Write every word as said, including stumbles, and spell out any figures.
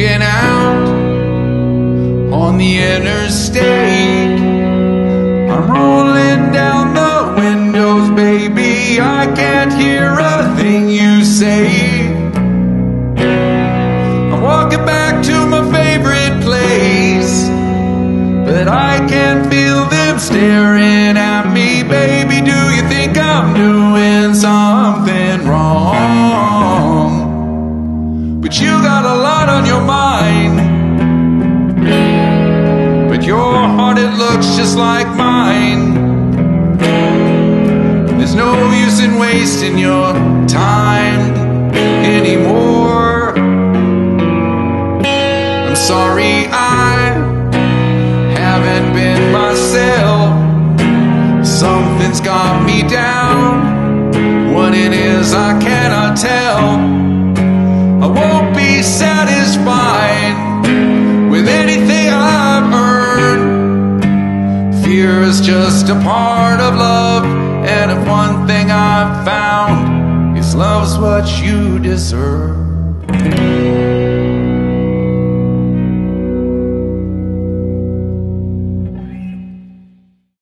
sneaking out on the interstate. I'm rolling down the windows, baby, I can't hear a thing you say. I'm walking back to my favorite place, but I can feel them staring at me. Baby, do you think I'm doing something wrong? But you got a lot on your mind, but your heart, it looks just like mine. There's no use in wasting your time anymore. I'm sorry I haven't been myself. Something's got me down. What it is I cannot tell. I won't be satisfied with anything I've earned. Fear is just a part of love, and if one thing I've found is love's what you deserve.